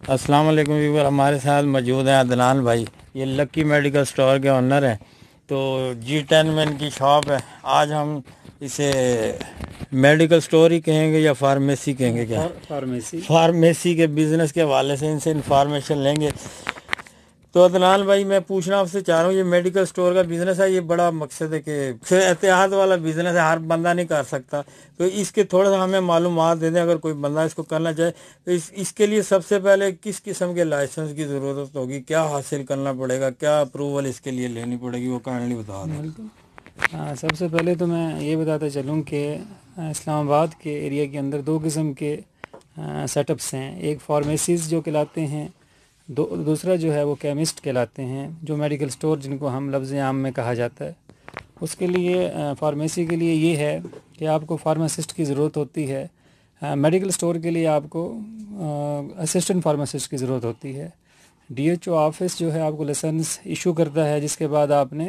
अस्सलाम वालेकुम व्यूअर, हमारे साथ मौजूद हैं अदनान भाई। ये लकी मेडिकल स्टोर के ओनर हैं। तो G10 में इनकी शॉप है। आज हम इसे मेडिकल स्टोर ही कहेंगे या फार्मेसी कहेंगे? क्या फार्मेसी के बिज़नेस के हवाले से इनसे इंफॉर्मेशन लेंगे। तो अदनान भाई, मैं पूछना आपसे चाह रहा हूँ, ये मेडिकल स्टोर का बिज़नेस है, ये बड़ा मकसद है कि एहतियात वाला बिज़नेस है, हर बंदा नहीं कर सकता। तो इसके थोड़ा सा हमें मालूमात दे दें, अगर कोई बंदा इसको करना चाहे तो इसके लिए सबसे पहले किस किस्म के लाइसेंस की ज़रूरत होगी, क्या हासिल करना पड़ेगा, क्या अप्रूवल इसके लिए लेनी पड़ेगी, वो काइंडली बता दें। सबसे पहले तो मैं ये बताता चलूँ कि इस्लामाबाद के एरिया के अंदर दो किस्म के सेटअप्स हैं। एक फार्मेसीज़ जो कहलाते हैं, दूसरा जो है वो केमिस्ट कहलाते हैं, जो मेडिकल स्टोर जिनको हम लफ्ज़ आम में कहा जाता है। उसके लिए फार्मेसी के लिए ये है कि आपको फार्मासिस्ट की ज़रूरत होती है। मेडिकल स्टोर के लिए आपको असिस्टेंट फार्मासिस्ट की ज़रूरत होती है। DHO ऑफिस जो है आपको लाइसेंस इशू करता है, जिसके बाद आपने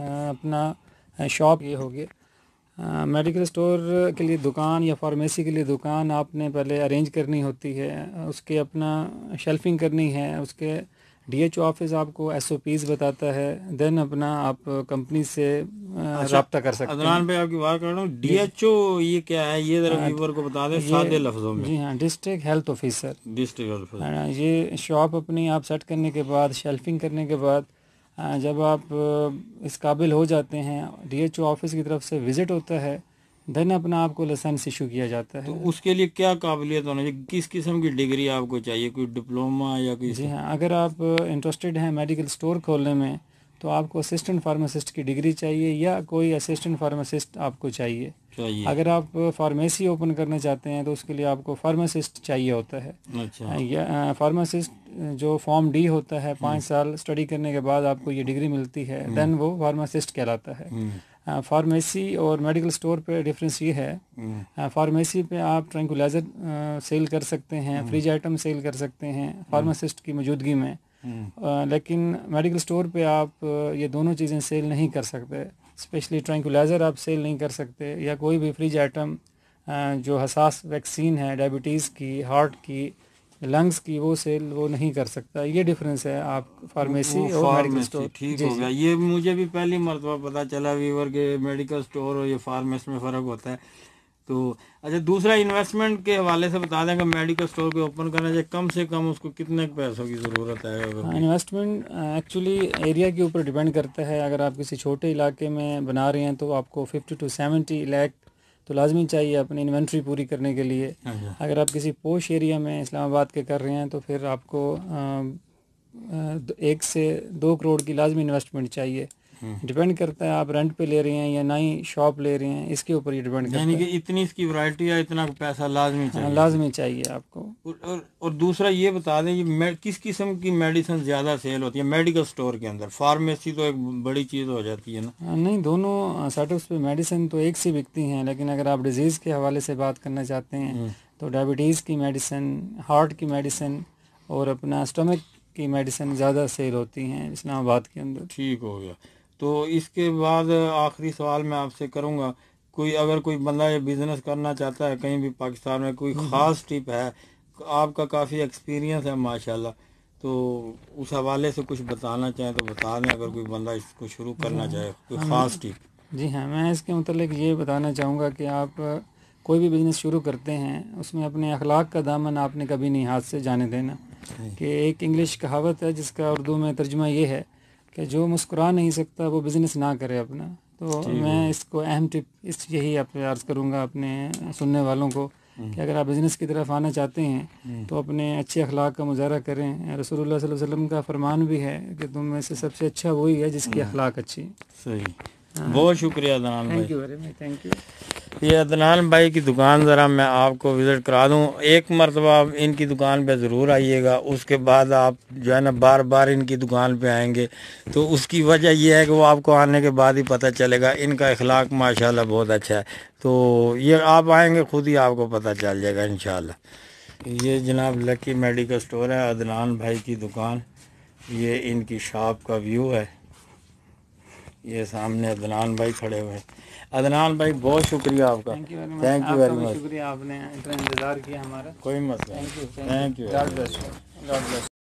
अपना शॉप ये हो गया। मेडिकल स्टोर के लिए दुकान या फार्मेसी के लिए दुकान आपने पहले अरेंज करनी होती है, उसके अपना शेल्फिंग करनी है, उसके DHO ऑफिस आपको SOPs बताता है, देन अपना आप कंपनी से रब्ता कर सकते हैं। अदनान भाई, आपकी बात कर रहा हूँ, DHO ये क्या है, ये ज़रा व्यूअर को बता दें सादे लफ्ज़ों में। जी हाँ, district health officer. District health officer. ये शॉप अपनी आप सेट करने के बाद, शेल्फिंग करने के बाद, जब आप इस काबिल हो जाते हैं, DHO ऑफिस की तरफ से विज़िट होता है, देन अपना आपको लाइसेंस इशू किया जाता है। तो उसके लिए क्या काबिलियत होना चाहिए, किस किस्म की डिग्री आपको चाहिए, कोई डिप्लोमा या कोई? जी हाँ, अगर आप इंटरेस्टेड हैं मेडिकल स्टोर खोलने में तो आपको असिस्टेंट फार्मासिस्ट की डिग्री चाहिए या कोई असिस्टेंट फार्मासिस्ट आपको चाहिए। अगर आप फार्मेसी ओपन करना चाहते हैं तो उसके लिए आपको फार्मासिस्ट चाहिए होता है। अच्छा। या फार्मासिस्ट जो फॉर्म D होता है, 5 साल स्टडी करने के बाद आपको ये डिग्री मिलती है, देन वो फार्मासिस्ट कहलाता है। फार्मेसी और मेडिकल स्टोर पे डिफरेंस ये है, फार्मेसी पे आप ट्रैंकुलाइजर सेल कर सकते हैं, फ्रिज आइटम सेल कर सकते हैं फार्मासिस्ट की मौजूदगी में, लेकिन मेडिकल स्टोर पे आप ये दोनों चीज़ें सेल नहीं कर सकते। स्पेशली ट्रैंकुलाइजर आप सेल नहीं कर सकते, या कोई भी फ्रिज आइटम जो हसास वैक्सीन है डायबिटीज़ की, हार्ट की, लंग्स की, वो नहीं कर सकता। ये डिफरेंस है आप फार्मेसी और मेडिकल स्टोर। ठीक हो गया, ये मुझे भी पहली मरतबा पता चला व्यूअर के मेडिकल स्टोर और ये फार्मेसी में फ़र्क होता है। तो अच्छा, दूसरा इन्वेस्टमेंट के हवाले से बता दें कि मेडिकल स्टोर को ओपन करना चाहिए, कम से कम उसको कितने पैसों की ज़रूरत है? इन्वेस्टमेंट एक्चुअली एरिया के ऊपर डिपेंड करता है। अगर आप किसी छोटे इलाके में बना रहे हैं तो आपको 50 to 70 लाख तो लाजमी चाहिए अपनी इन्वेंट्री पूरी करने के लिए। अगर आप किसी पोश एरिया में इस्लामाबाद के कर रहे हैं तो फिर आपको 1 से 2 करोड़ की लाजमी इन्वेस्टमेंट चाहिए। डिपेंड करता है आप रेंट पे ले रहे हैं या नई शॉप ले रहे हैं, इसके ऊपर ही डिपेंड करता है। यानी कि इतनी इसकी वैरायटी है, इतना पैसा लाजमी चाहिए। लाजमी चाहिए आपको। और दूसरा ये बता दें, ये किस किस्म की मेडिसिन ज़्यादा सेल होती है मेडिकल स्टोर के अंदर? फार्मेसी तो एक बड़ी चीज़ हो जाती है ना? नहीं, दोनों सेटअप्स पे मेडिसिन तो एक सी बिकती हैं, लेकिन अगर आप डिजीज़ के हवाले से बात करना चाहते हैं तो डायबिटीज़ की मेडिसिन, हार्ट की मेडिसिन और अपना स्टमक की मेडिसिन ज़्यादा सेल होती हैं इस्लामाबाद के अंदर। ठीक हो गया। तो इसके बाद आखिरी सवाल मैं आपसे करूंगा, अगर कोई बंदा ये बिज़नेस करना चाहता है कहीं भी पाकिस्तान में, कोई ख़ास टिप है? आपका काफ़ी एक्सपीरियंस है माशाल्लाह, तो उस हवाले से कुछ बताना चाहें तो बता दें, अगर कोई बंदा इसको शुरू करना चाहे, कोई ख़ास टिप। जी हाँ, मैं इसके मतलब ये बताना चाहूँगा कि आप कोई भी बिज़नेस शुरू करते हैं उसमें अपने अखलाक का दामन आपने कभी नहीं हाथ से जाने देना। कि एक इंग्लिश कहावत है जिसका उर्दू में तर्जुमा ये है कि जो मुस्कुरा नहीं सकता वो बिज़नेस ना करे अपना। तो मैं इसको अहम टिप यही आप अर्ज़ करूँगा अपने सुनने वालों को कि अगर आप बिज़नेस की तरफ आना चाहते हैं तो अपने अच्छे अखलाक का मुजाहरा करें। रसूलुल्लाह सल्लल्लाहु अलैहि वसल्लम का फरमान भी है कि तुम में से सबसे अच्छा वही है जिसकी अखलाक अच्छी। सही, बहुत शुक्रिया अदनान भाई। Thank you very much. Thank you. ये अदनान भाई की दुकान ज़रा मैं आपको विज़िट करा दूँ, एक मरतबा आप इनकी दुकान पे ज़रूर आइएगा, उसके बाद आप जो है ना बार बार इनकी दुकान पे आएंगे। तो उसकी वजह यह है कि वो आपको आने के बाद ही पता चलेगा, इनका इखलाक माशाल्लाह बहुत अच्छा है। तो ये आप आएंगे खुद ही आपको पता चल जाएगा इंशाल्लाह। ये जनाब लकी मेडिकल स्टोर है, अदनान भाई की दुकान, ये इनकी शॉप का व्यू है। ये सामने अदनान भाई खड़े हुए हैं। अदनान भाई बहुत शुक्रिया आपका। Thank you very much. शुक्रिया, आपने इतना इंतज़ार किया हमारा। कोई मसला। Thank you. God bless.